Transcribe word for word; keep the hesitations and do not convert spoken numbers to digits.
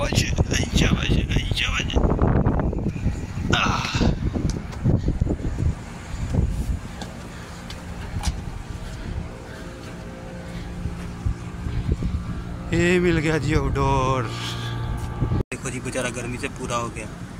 शाबाश शाबाश शाबाश। ये मिल गया जी आउटडोर। देखो जी बेचारा गर्मी से पूरा हो गया।